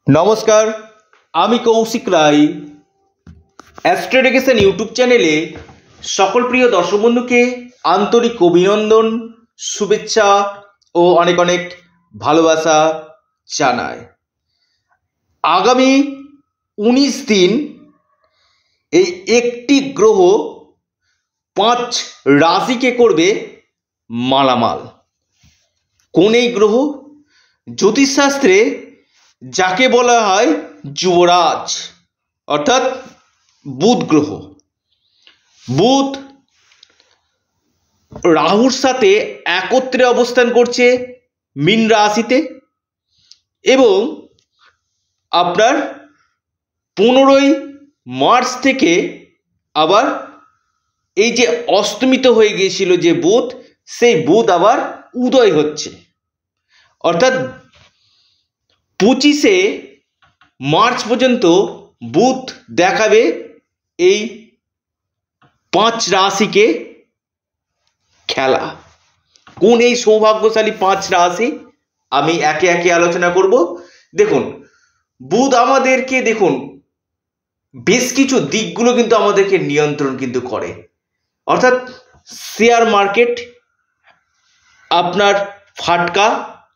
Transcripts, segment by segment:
নমস্কার, আমি Koushik Roy. Astro education YouTube চ্যানেলে সকল প্রিয় দর্শক বন্ধুকে আন্তরিক অভিনন্দন, শুভেচ্ছা ও অনেক অনেক ভালোবাসা জানাই। আগামী 19 দিন এই একটি গ্রহ 5 রাশিকে করবে মালামাল। কোন এই গ্রহ? জ্যোতিষশাস্ত্রে যাকে বলা হয় যুবরাজ, অর্থাৎ বুধ গ্রহ। বুধ রাহুর সাথে একত্রে অবস্থান করছে মীন রাশিতে এবং আপনার 15ই মার্চ থেকে আবার এই যে অস্তমিত হয়ে গিয়েছিল যে বুধ, সেই বুধ আবার উদয় হচ্ছে, অর্থাৎ 25শে মার্চ পর্যন্ত বুধ দেখাবে এই 5 রাশিকে খেলা। কোন এই সৌভাগ্যশালী 5 রাশি আমি একে একে আলোচনা করব। দেখুন, বুধ আমাদেরকে বেশ কিছু দিকগুলো কিন্তু আমাদেরকে নিয়ন্ত্রণ কিন্তু করে, অর্থাৎ শেয়ার মার্কেট আপনার ফাটকা,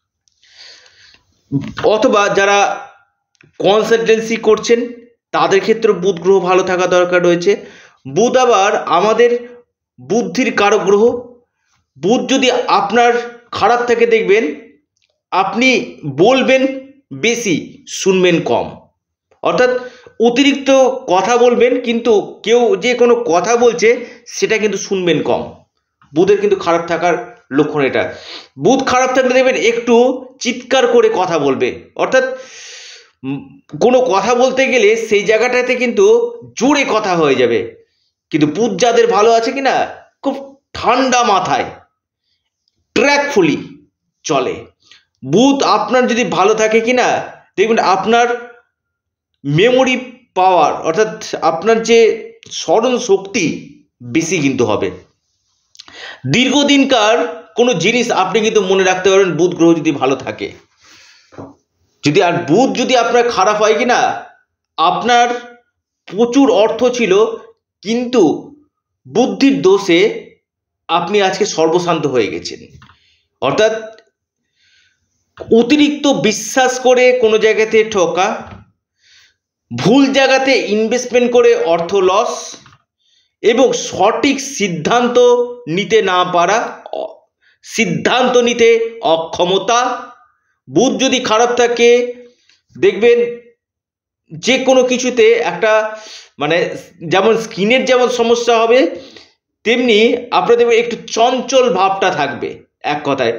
অথবা যারা কনসালটেন্সি করছেন তাদের ক্ষেত্রে বুধ গ্রহ ভালো থাকা দরকার রয়েছে। বুধ আবার আমাদের বুদ্ধির কারক গ্রহ। বুধ যদি আপনার খারাপ থাকে, দেখবেন আপনি বলবেন বেশি, শুনবেন কম, অর্থাৎ অতিরিক্ত কথা বলবেন, কিন্তু কেউ যে কোনো কথা বলছে সেটা কিন্তু শুনবেন কম। বুধের কিন্তু খারাপ থাকার লক্ষণ এটা। বুধ খারাপ থাকলে দেখবেন একটু চিৎকার করে কথা বলবে, অর্থাৎ কোনো কথা বলতে গেলে সেই জায়গাটাতে কিন্তু জোরে কথা হয়ে যাবে। কিন্তু বুধ যাদের ভালো আছে কিনা, খুব ঠান্ডা মাথায় ট্র্যাকফুলি চলে। বুধ আপনার যদি ভালো থাকে কিনা, দেখবেন আপনার মেমোরি পাওয়ার, অর্থাৎ আপনার যে স্মরণ শক্তি বেশি কিন্তু হবে। দীর্ঘদিনকার কোনো জিনিস আপনি কিন্তু মনে রাখতে পারবেন বুধ গ্রহ যদি ভালো থাকে। আর বুধ যদি আপনার খারাপ হয় কিনা, আপনার প্রচুর অর্থ ছিল কিন্তু বুদ্ধির দোষে আপনি আজকে সর্বশান্ত হয়ে গেছেন, অর্থাৎ অতিরিক্ত বিশ্বাস করে কোনো জায়গাতে ঠকা, ভুল জায়গাতে ইনভেস্টমেন্ট করে অর্থ লস এবং সঠিক সিদ্ধান্ত নিতে না পারা, সিদ্ধান্ত নিতে অক্ষমতা। বুধ যদি খারাপ থাকে, দেখবেন যে কোনো কিছুতে একটা যেমন স্কিনের যেমন সমস্যা হবে, তেমনি আপনাদের একটু চঞ্চল ভাবটা থাকবে। এক কথায়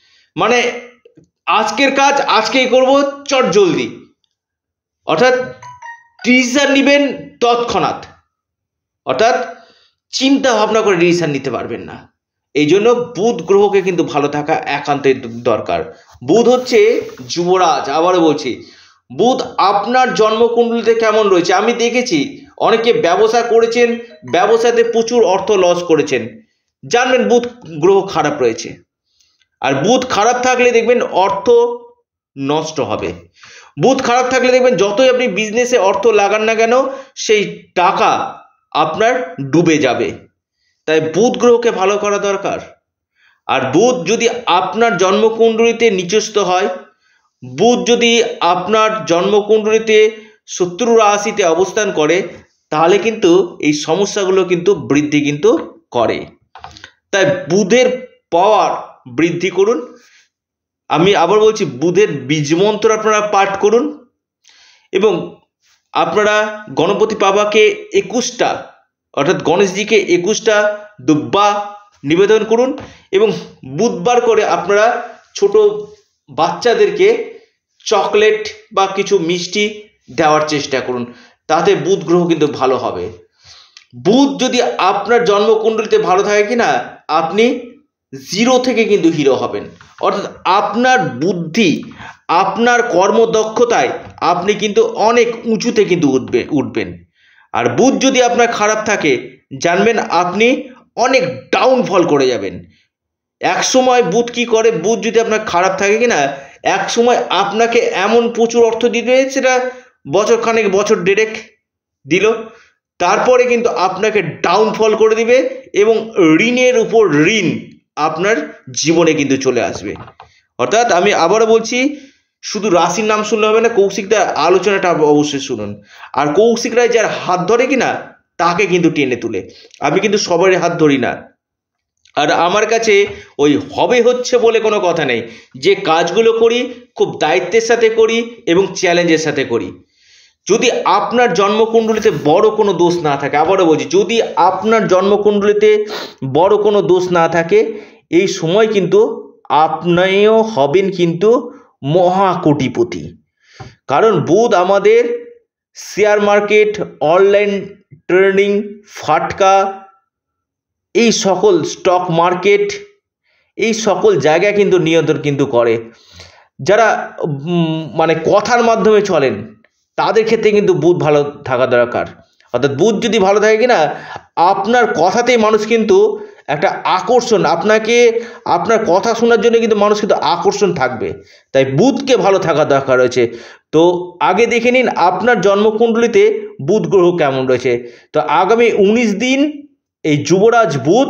আজকের কাজ আজকেই করব, চট জলদি, অর্থাৎ ডিসিশন নেবেন তৎক্ষণাৎ, অর্থাৎ চিন্তা ভাবনা করে ডিসিশন নিতে পারবেন না। এই জন্য বুধ গ্রহকে কিন্তু ভালো থাকা একান্তই দরকার। বুধ হচ্ছে যুবরাজ। আবারও বলছি, বুধ আপনার জন্মকুণ্ডলিতে কেমন রয়েছে আমি দেখেছি। অনেকে ব্যবসা করেছেন, ব্যবসাতে প্রচুর অর্থ লস করেছেন, জানবেন বুধ গ্রহ খারাপ রয়েছে। আর বুধ খারাপ থাকলে দেখবেন অর্থ নষ্ট হবে। বুধ খারাপ থাকলে দেখবেন যতই আপনি বিজনেসে অর্থ লাগান না কেন, সেই টাকা আপনার ডুবে যাবে। তাই বুধ গ্রহকে ভালো করা দরকার। আর বুধ যদি আপনার জন্মকুণ্ডলিতে নিচস্থ হয়, বুধ যদি আপনার জন্মকুণ্ডলিতে শত্রু রাশিতে অবস্থান করে, তাহলে কিন্তু এই সমস্যাগুলো কিন্তু বৃদ্ধি কিন্তু করে। তাই বুধের পাওয়ার বৃদ্ধি করুন। আমি আবার বলছি, বুধের বীজমন্ত্র আপনারা পাঠ করুন এবং আপনারা গণপতি বাবাকে 21টা, অর্থাৎ গণেশজিকে 21টা দুব্বা নিবেদন করুন এবং বুধবার করে আপনারা ছোট বাচ্চাদেরকে চকলেট বা কিছু মিষ্টি দেওয়ার চেষ্টা করুন, তাতে বুধ গ্রহ কিন্তু ভালো হবে। বুধ যদি আপনার জন্মকুণ্ডলিতে ভালো থাকে কিনা, আপনি 0 থেকে কিন্তু হিরো হবেন, অর্থাৎ আপনার বুদ্ধি, আপনার কর্মদক্ষতায় আপনি কিন্তু অনেক উঁচুতে কিন্তু উঠবেন। আর বুধ যদি আপনার খারাপ থাকে, জানবেন আপনি অনেক ডাউনফল করে যাবেন। এক সময় বুধ কি করে, বুধ যদি আপনার খারাপ থাকে কিনা, এক সময় আপনাকে এমন প্রচুর অর্থ দিবে, সেটা বছর খানেক বছর দেড়েক দিল, তারপরে কিন্তু আপনাকে ডাউনফল করে দিবে এবং ঋণের উপর ঋণ আপনার জীবনে কিন্তু চলে আসবে। অর্থাৎ আমি আবারও বলছি, শুধু রাশির নাম শুনলে হবে না, কৌশিকদার আলোচনাটা অবশ্যই শুনুন। আর কৌশিক রায় যার হাত ধরে কিনা তাকে কিন্তু টেনে তুলে, আমি কিন্তু সবারই হাত ধরি না। আর আমার কাছে ওই হবে হচ্ছে বলে কোনো কথা নেই, যে কাজগুলো করি খুব দায়িত্বের সাথে করি এবং চ্যালেঞ্জের সাথে করি। যদি আপনার জন্মকুণ্ডলিতে বড় কোনো দোষ না থাকে, আবারও বলছি, যদি আপনার জন্মকুণ্ডলিতে বড় কোনো দোষ না থাকে, এই সময় কিন্তু আপনিও হবেন কিন্তু মহাকোটিপতি। কারণ বুধ আমাদের শেয়ার মার্কেট, অনলাইন ট্রেডিং, ফাটকা, এই সকল স্টক মার্কেট, এই সকল জায়গায় কিন্তু নিয়ন্ত্রণ কিন্তু করে। যারা মানে কথার মাধ্যমে চলেন তাদের ক্ষেত্রে কিন্তু বুধ ভালো থাকা দরকার। অর্থাৎ বুধ যদি ভালো থাকে কিনা, আপনার কথাতেই মানুষ কিন্তু একটা আকর্ষণ, আপনাকে আপনার কথা শোনার জন্য কিন্তু মানুষ কিন্তু আকর্ষণ থাকবে। তাই বুধকে ভালো থাকা দরকার রয়েছে। তো আগে দেখে নিন আপনার জন্মকুণ্ডলিতে বুধ গ্রহ কেমন রয়েছে। তো আগামী 19 দিন এই যুবরাজ বুধ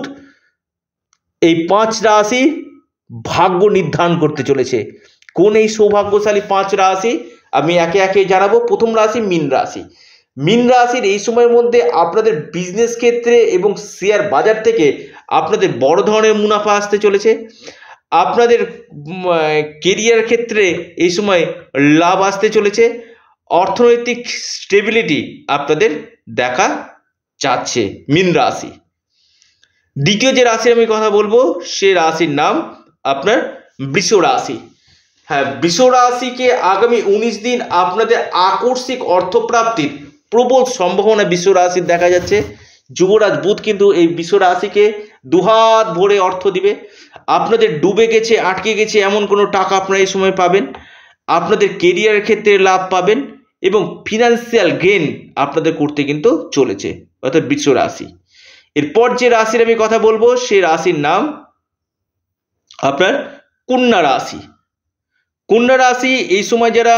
এই 5 রাশি ভাগ্য নির্ধারণ করতে চলেছে। কোন এই সৌভাগ্যশালী 5 রাশি আমি একে একে জানাবো। প্রথম রাশি মীন রাশি। মীন রাশির এই সময়ের মধ্যে আপনাদের বিজনেস ক্ষেত্রে এবং শেয়ার বাজার থেকে আপনাদের বড় ধরনের মুনাফা আসতে চলেছে। আপনাদের কেরিয়ার ক্ষেত্রে এই সময় লাভ আসতে চলেছে। অর্থনৈতিক স্টেবিলিটি আপনাদের দেখা যাচ্ছে মীন রাশি। দ্বিতীয় যে রাশির আমি কথা বলবো, সে রাশির নাম আপনার বৃষ রাশি। হ্যাঁ, বৃষ রাশিকে আগামী 19 দিন আপনাদের আকস্মিক অর্থপ্রাপ্তির প্রবল সম্ভাবনা বৃষ রাশির দেখা যাচ্ছে। যুবরাজ বুধ কিন্তু এই বৃষ রাশিকে দুহাত ভরে অর্থ দিবে। আপনাদের ডুবে গেছে, আটকে গেছে এমন কোনো টাকা আপনারা এই সময় পাবেন। আপনাদের কেরিয়ারের ক্ষেত্রে লাভ পাবেন এবং ফিনান্সিয়াল গেইন আপনাদের করতে কিন্তু চলেছে, অর্থাৎ বৃষ রাশি। এরপর যে রাশির আমি কথা বলবো, সে রাশির নাম আপনার কন্যা রাশি। কন্যা রাশি এই সময় যারা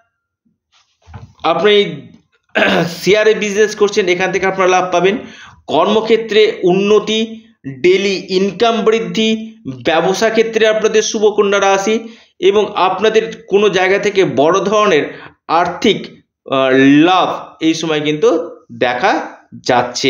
আপনি শেয়ারে বিজনেস করছেন, এখান থেকে আপনারা লাভ পাবেন। কর্মক্ষেত্রে উন্নতি, ডেলি ইনকাম বৃদ্ধি, ব্যবসা ক্ষেত্রে আপনাদের শুভ কন্যা রাশি এবং আপনাদের কোনো জায়গা থেকে বড় ধরনের আর্থিক লাভ এই সময় কিন্তু দেখা যাচ্ছে।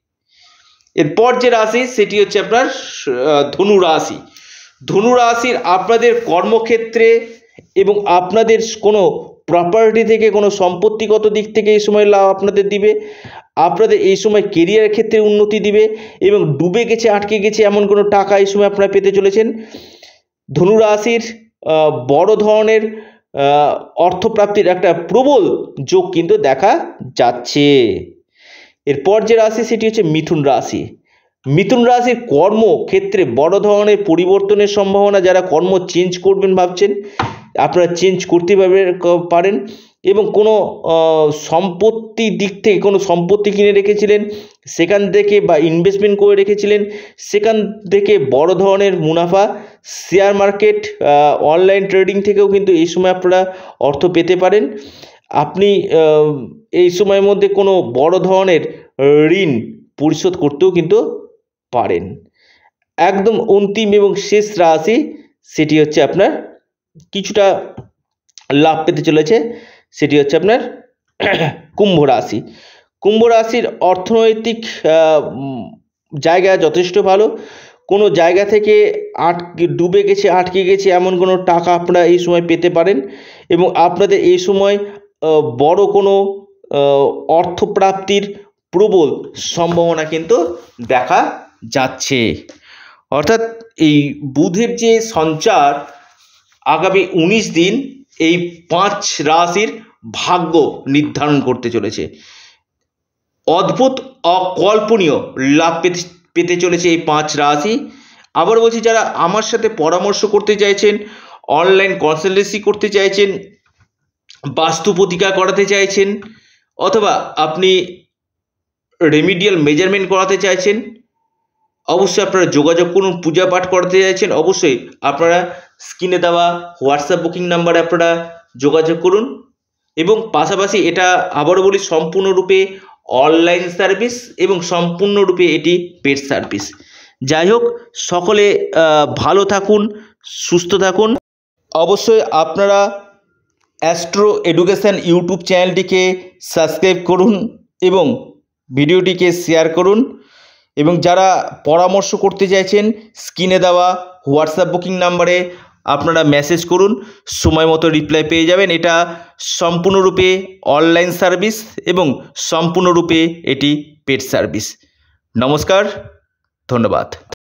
এরপর যে রাশি সেটি হচ্ছে আপনার ধনু রাশি। ধনু রাশির আপনাদের কর্মক্ষেত্রে এবং আপনাদের কোনো প্রপার্টি থেকে, কোনো সম্পত্তিগত দিক থেকে এই সময় লাভ আপনাদের দিবে। আপনাদের এই সময় কেরিয়ার ক্ষেত্রে উন্নতি দিবে এবং ডুবে গেছে, আটকে গেছে এমন কোনো টাকা এই সময় আপনারা পেতে চলেছেন। ধনু রাশির বড় ধরনের অর্থপ্রাপ্তির একটা প্রবল যোগ কিন্তু দেখা যাচ্ছে। এরপর যে রাশি সেটি হচ্ছে মিথুন রাশি। মিথুন রাশির কর্মক্ষেত্রে বড় ধরনের পরিবর্তনের সম্ভাবনা। যারা কর্ম চেঞ্জ করবেন ভাবছেন, আপনারা চেঞ্জ করতে পারেন এবং কোনো সম্পত্তির দিক থেকে কোনো সম্পত্তি কিনে রেখেছিলেন সেখান থেকে, বা ইনভেস্টমেন্ট করে রেখেছিলেন সেখান থেকে বড় ধরনের মুনাফা। শেয়ার মার্কেট, অনলাইন ট্রেডিং থেকেও কিন্তু এই সময় আপনারা অর্থ পেতে পারেন। আপনি এই সময়ের মধ্যে কোনো বড় ধরনের ঋণ পরিশোধ করতেও কিন্তু পারেন। একদম অন্তিম এবং শেষ রাশি সেটি হচ্ছে আপনার কিছুটা লাভ পেতে চলেছে, সেটি হচ্ছে আপনার কুম্ভ রাশি। কুম্ভ রাশির অর্থনৈতিক জায়গা যথেষ্ট ভালো। কোনো জায়গা থেকে ডুবে গেছে, আটকে গেছে এমন কোনো টাকা আপনারা এই সময় পেতে পারেন এবং আপনাদের এই সময় বড় কোনো অর্থপ্রাপ্তির প্রবল সম্ভাবনা কিন্তু দেখা যাচ্ছে। অর্থাৎ এই বুধের যে সঞ্চার আগামী 19 দিন এই 5 রাশির ভাগ্য নির্ধারণ করতে চলেছে। অদ্ভুত, অকল্পনীয় লাভ পেতে চলেছে এই 5 রাশি। আবার বলছি, যারা আমার সাথে পরামর্শ করতে চাইছেন, অনলাইন কনসালটেন্সি করতে চাইছেন, বাস্তু প্রতিকার করাতে চাইছেন, অথবা আপনি রেমিডিয়াল মেজারমেন্ট করাতে চাইছেন, অবশ্যই আপনারা যোগাযোগ করুন। পূজা পাঠ করাতে চাইছেন, অবশ্যই আপনারা স্ক্রিনে দেওয়া হোয়াটসঅ্যাপ বুকিং নাম্বারে আপনারা যোগাযোগ করুন। এবং পাশাপাশি এটা আবারও বলি সম্পূর্ণরূপে অনলাইন সার্ভিস এবং সম্পূর্ণরূপে এটি পেড সার্ভিস। যাই হোক, সকলে ভালো থাকুন, সুস্থ থাকুন। অবশ্যই আপনারা অ্যাস্ট্রো এডুকেশন ইউটিউব চ্যানেলটিকে সাবস্ক্রাইব করুন এবং ভিডিওটিকে শেয়ার করুন। এবং যারা পরামর্শ করতে চাইছেন স্ক্রিনে দেওয়া হোয়াটসঅ্যাপ বুকিং নাম্বারে আপনারা মেসেজ করুন, সময় মতো রিপ্লাই পেয়ে যাবেন। এটা সম্পূর্ণরূপে অনলাইন সার্ভিস এবং সম্পূর্ণরূপে এটি পেড সার্ভিস। নমস্কার, ধন্যবাদ।